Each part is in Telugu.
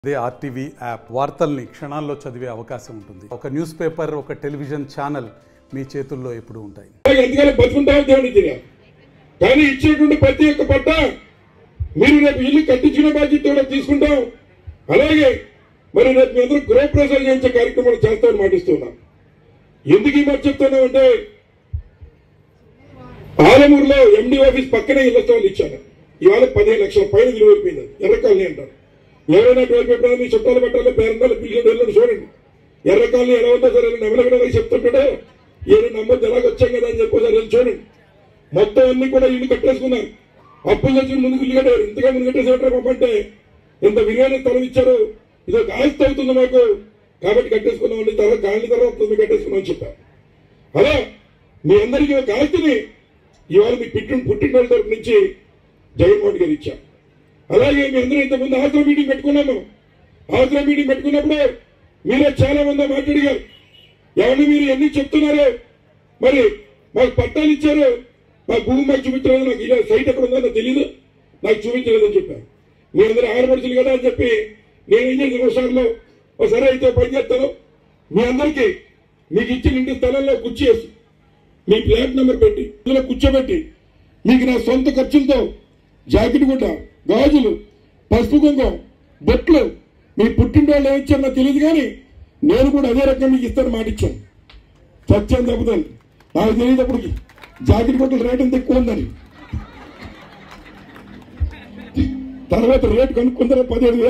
అదే ఆర్టీవీ యాప్ వార్తల్ని క్షణాల్లో చదివే అవకాశం ఉంటుంది. ఒక న్యూస్ పేపర్, ఒక టెలివిజన్ ఛానల్ మీ చేతుల్లో ఎప్పుడు ఉంటాయి. కానీ ఇచ్చినటువంటి ప్రతి ఒక్క పట్ట మీరు రేపు ఇల్లు కట్టించిన బాధ్యత కూడా తీసుకుంటాం. అలాగే మరి రేపు మీ అందరూ గృహప్రవేశాలు చేయించే కార్యక్రమాలు చేస్తామని మాటిస్తున్నాం. ఎందుకు ఈ మాట చెప్తున్నాం అంటే ఆలమూరులో ఎండి ఆఫీస్ పక్కనే ఇళ్ల స్థలాలు ఇచ్చాను. ఇవాళ 15 లక్షల పైన విలువైపోయింది. ఎర్రకాలనీ అంటారు. ఎవరైనా పేరు పెట్టాలి, మీ చుట్టాలు పెట్టాలి, పేరెంటాలు పిల్లలు వెళ్ళండి చూడండి. ఎర్రకాలనీ ఎలా ఉందో సరే నెమలగడ చెప్తుంటాడే ఏడు నమ్మొద్దు ఎలాగ వచ్చాం కదా అని చెప్పేసారి వెళ్ళి చూడండి. మొత్తం అన్ని కూడా ఇల్లు కట్టేసుకున్నారు. అప్పులు తెచ్చి ముందుకు ఇల్లు కట్టారు. ఇంతగా ముందు కట్టేసేటారు పంపంటే ఇంత విలువైన స్థలం ఇచ్చారు. ఇది ఒక ఆస్తి అవుతుంది మాకు, కాబట్టి కట్టేసుకున్నామండి. తర్వాత కాలనీ తర్వాత కట్టేసుకున్నామని చెప్పారు. అలా మీ అందరికీ ఒక ఆస్తిని ఇవాళ మీ పుట్టినరోజు తరపు నుంచి జగన్మోహన్ గారు ఇచ్చారు. అలాగే మీ అందరూ ఇంతకుముందు ఆశ్రమ మీటింగ్ పెట్టుకున్నాము. ఆశ్రమ మీటింగ్ పెట్టుకున్నప్పుడు మీరే చాలా మంది మాట్లాడిగారు. ఎవరిని మీరు ఎన్ని చెప్తున్నారో, మరి మాకు పట్టాలు ఇచ్చారు, మా భూమి మాకు చూపించలేదు, నాకు ఇలా సైట్ ఎక్కడ ఉందో నాకు తెలియదు, నాకు చూపించలేదని చెప్పారు. మీ అందరూ ఆడపడుచులు కదా అని చెప్పి నేనేం చేసిన ఒకసారిలో ఒకసారి అయితే పని చేస్తాను. మీ అందరికీ మీకు ఇచ్చిన ఇంటి స్థలంలో కుర్చీ వేసి మీ ఫ్లాట్ నెంబర్ పెట్టి ఇందులో కూర్చోబెట్టి మీకు నా సొంత ఖర్చులతో జాకెట్ గుడ్డ, గాజులు, పసుపు కుంకం, బొట్లు మీ పుట్టినరోజు ఏమి ఇచ్చారో నాకు తెలియదు, కానీ నేను కూడా అదే రకంగా మీకు ఇస్తాను మాట ఇచ్చాను. సత్యం తప్పుతాను. నాకు తెలియదప్పటికి జాకెట్ గుడ్డల రేట్ ఎంత ఎక్కువ ఉందని. తర్వాత రేటు కనుక్కుంటారా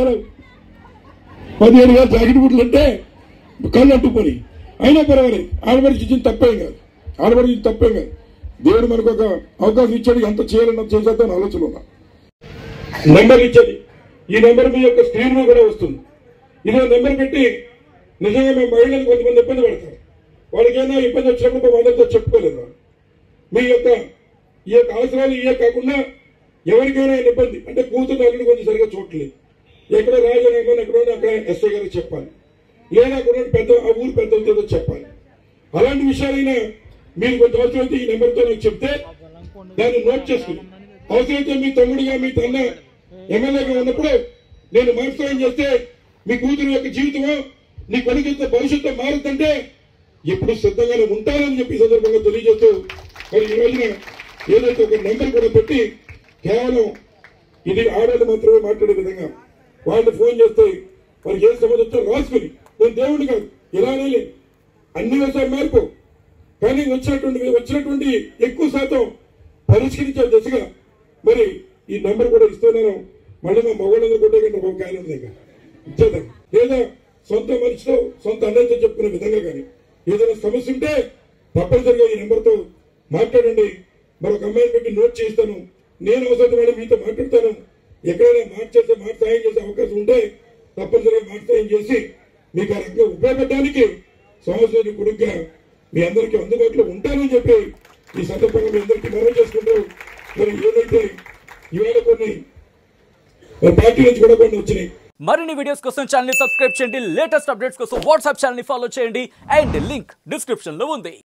17,000 జాకెట్ గుడ్డలు అంటే కళ్ళు అంటుకొని అయినా పర్వాలేదు. ఆడపడిచి ఇచ్చిన తప్పేం కాదు. ఆడపడిచి తప్పేం కాదు. దేవుడు మనకు ఒక అవకాశం ఇచ్చాడు. ఎంత చేయాలన్నా చేసేద్దాం ఆలోచన ఉన్నా. నెంబర్ ఇచ్చేది ఈ నెంబర్ మీ యొక్క స్క్రీన్ మీద కూడా వస్తుంది. ఇదే నెంబర్ పెట్టి నిజంగా మేము మహిళలు కొంతమంది ఇబ్బంది పడతారు. వాళ్ళకైనా ఇబ్బంది వచ్చినప్పుడు అందరితో చెప్పుకోలేదు. మీ యొక్క ఈ యొక్క అవసరాలు ఇవే కాకుండా ఎవరికైనా ఇబ్బంది అంటే కూతురు అల్లుడు కొంచెం సరిగా చూడలేదు, ఎక్కడో రాజనగరం ఎక్కడో అక్కడ ఎస్ఐ గారికి చెప్పాలి, లేదా అక్కడ పెద్ద ఆ ఊరు పెద్దలతో చెప్పాలి. అలాంటి విషయాలైనా మీరు కొంచెం అవసరమైతే ఈ నెంబర్తో నాకు చెప్తే దాన్ని నోట్ చేసుకుని అవసరమైతే మీ తమ్ముడిగా మీ తన్న ఎమ్మెల్యేగా ఉన్నప్పుడు నేను మనస్సాయం చేస్తే మీ కూతురు యొక్క జీవితమో నీ కొడుకు యొక్క భవిష్యత్తు మారుతుంటే ఎప్పుడు సిద్ధంగానే ఉంటారని చెప్పి సందర్భంగా తెలియజేస్తూ మరి ఈ రోజున ఏదైతే ఒక నెంబర్ కూడా పెట్టి కేవలం ఇది ఆడవాళ్ళు మాత్రమే మాట్లాడే విధంగా వాళ్ళు ఫోన్ చేస్తే వారికి ఏ సమస్య వచ్చో రాసుకుని, నేను దేవుడిని కాదు ఇలానే అన్ని విషయాలు మార్పు, కానీ వచ్చినటువంటి ఎక్కువ శాతం పరిష్కరించే దిశగా మరి ఈ నెంబర్ కూడా ఇస్తున్నాను. మళ్ళీ మా మగవాళ్ళందరూ కొట్టే కంటే ఒక కాలం ఇచ్చేద్దాం. లేదా సొంత మనిషితో సొంత అన్నయ్యతో చెప్పుకునే విధంగా కానీ ఏదైనా సమస్య ఉంటే తప్పనిసరిగా ఈ నెంబర్తో మాట్లాడండి. మరొక అమ్మాయిని పెట్టి నోట్ చేస్తాను. నేను అవసరమైన మీతో మాట్లాడతాను. ఎక్కడైనా మాట సాయం చేసే అవకాశం ఉంటే తప్పనిసరిగా మాట సాయం చేసి మీకు ఆ రకంగా ఉపయోగపడడానికి సంవత్సరానికి కొడుకుగా మీ అందరికీ అందుబాటులో ఉంటానని చెప్పి ఈ సందర్భంగా మీ అందరికీ మనవి చేసుకుంటూ మరి ఏదైతే ఇవాళ కొన్ని పార్టీ నుంచి కూడా కొన్ని వచ్చినాయి. మరిన్ని వీడియోస్ కోసం ఛానల్ ని సబ్స్క్రైబ్ చేయండి. లేటెస్ట్ అప్డేట్స్ కోసం వాట్సాప్ ఛానల్ ని ఫాలో చేయండి. అండ్ లింక్ డిస్క్రిప్షన్ లో ఉంది.